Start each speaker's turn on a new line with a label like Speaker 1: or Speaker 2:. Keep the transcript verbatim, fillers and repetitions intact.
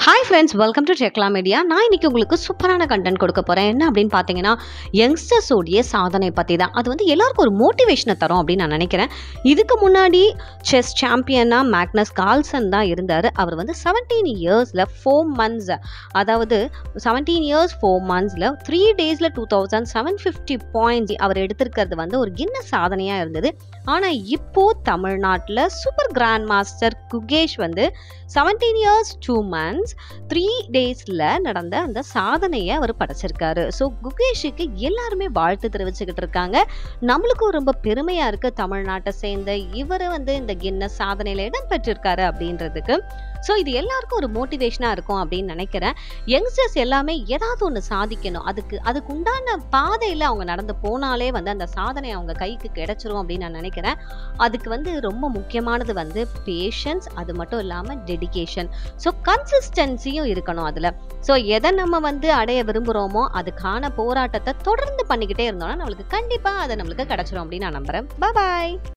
Speaker 1: Hi friends, welcome to Tecla Media. நான் இன்னைக்கு உங்களுக்கு சூப்பரான கண்டென்ட் கொடுக்க போறேன். என்ன அப்படின்னு பார்த்தீங்கன்னா, யங்ஸ்டர்ஸ் உடைய சாதனை பத்தி தான். அது வந்து எல்லாருக்கும் ஒரு மோட்டிவேஷனை தரும் அப்படின்னு நான் நினைக்கிறேன். இதுக்கு முன்னாடி செஸ் சாம்பியனா மேக்னஸ் கார்ல்சன் தான் இருந்தார். அவர் வந்து செவன்டீன் இயர்ஸில் ஃபோர் மந்த்ஸ் அதாவது செவன்டீன் இயர்ஸ் ஃபோர் மந்த்ஸில் த்ரீ டேஸில் two thousand seven fifty points அவர் எடுத்திருக்கிறது வந்து ஒரு கின்ன சாதனையாக இருந்தது. ஆனால் இப்போ தமிழ்நாட்டில் சூப்பர் கிராண்ட் மாஸ்டர் குகேஷ் வந்து seventeen years two months three டேஸில் நடந்த அந்த சாதனையை அவர் படைச்சிருக்காரு. ஸோ குகேஷுக்கு எல்லாருமே வாழ்த்து தெரிவிச்சுக்கிட்டு இருக்காங்க. நம்மளுக்கும் ரொம்ப பெருமையாக இருக்குது, தமிழ்நாட்டை சேர்ந்த இவர் வந்து இந்த கின்ன சாதனையில் இடம் பெற்றிருக்காரு அப்படின்றதுக்கு. ஸோ இது எல்லாருக்கும் ஒரு மோட்டிவேஷனாக இருக்கும் அப்படின்னு நினைக்கிறேன். யங்ஸ்டர்ஸ் எல்லாமே ஏதாவது ஒன்று சாதிக்கணும், அதுக்கு அதுக்கு உண்டான பாதையில் அவங்க நடந்து போனாலே வந்து அந்த சாதனை அவங்க கைக்கு கிடைச்சிரும் அப்படின்னு நான் நினைக்கிறேன். அதுக்கு வந்து ரொம்ப முக்கியமானது வந்து பேஷன்ஸ், அது மட்டும் இல்லாமல் டெடிகேஷன். ஸோ கன்சிஸ்டன்சியும் இருக்கணும் அதில். ஸோ எதை நம்ம வந்து அடைய விரும்புகிறோமோ அதுக்கான போராட்டத்தை தொடர்ந்து பண்ணிக்கிட்டே இருந்தோம்னா நம்மளுக்கு கண்டிப்பாக அதை நம்மளுக்கு கிடைச்சிரும் அப்படின்னு நான் நம்புகிறேன். பாய்.